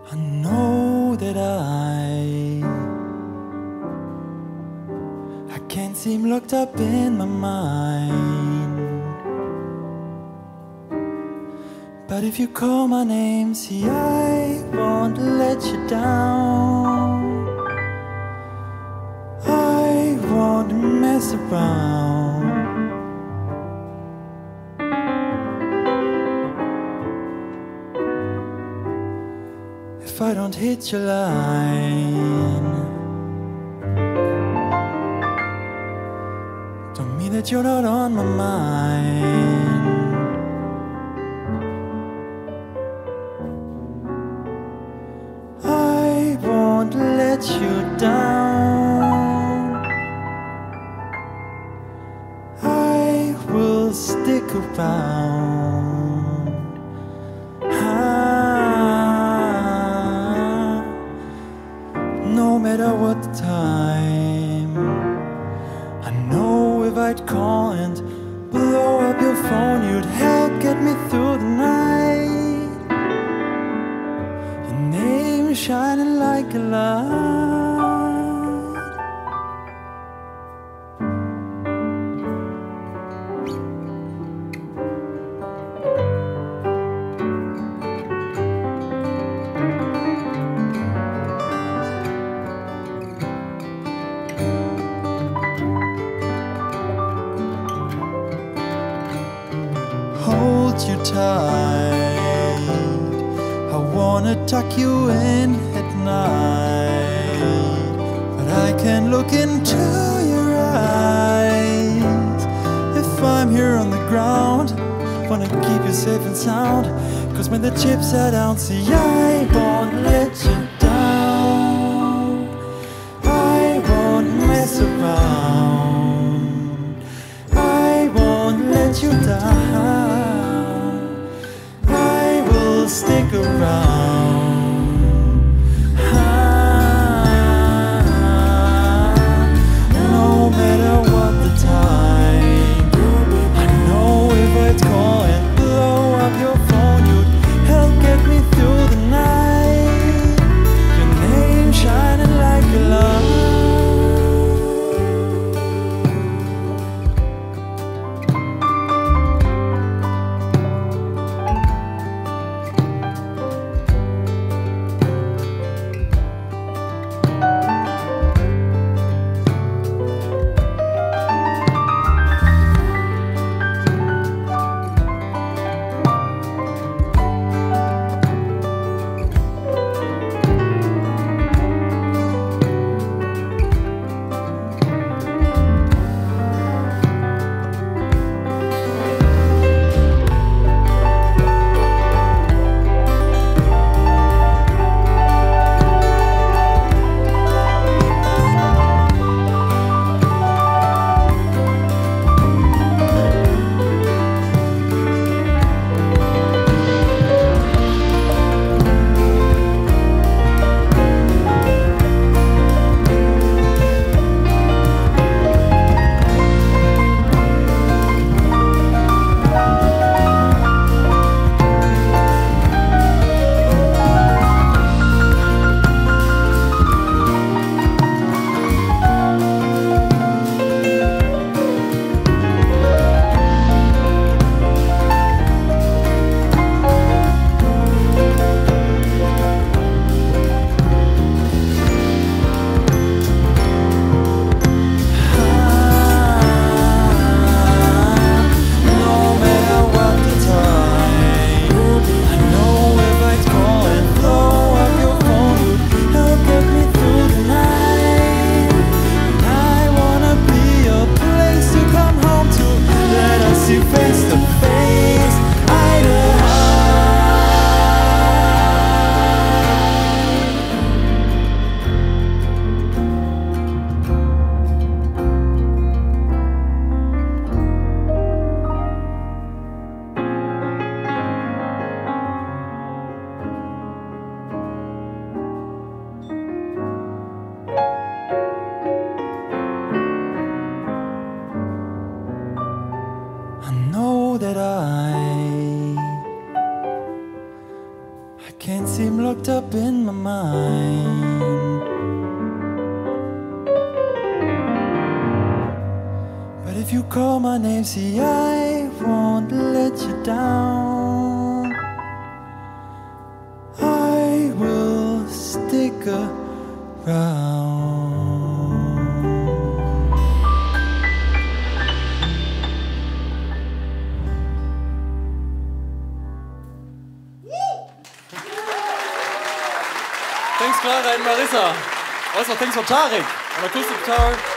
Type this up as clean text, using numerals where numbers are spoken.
I know that I can't seem locked up in my mind. But if you call my name, see, I won't let you down. I won't mess around. If I don't hit your line, don't mean that you're not on my mind. I won't let you down. I will stick around. No matter what the time, I know if I'd call and blow up your phone, you'd help get me through the night. Your name is shining like a light. You tight, I wanna tuck you in at night, but I can't look into your eyes. If I'm here on the ground, wanna keep you safe and sound, 'cause when the chips are down, see, I won't let you down. I won't mess around. I won't let you down. Stick around. No matter what the time, I know if I'd call and blow up your phone, you'd help get me through the night. Your name shining like a light. locked up in my mind. But if you call my name, see, I won't let you down. I will stick around. Thanks Clara and Marissa. Also thanks for Tarik on acoustic guitar.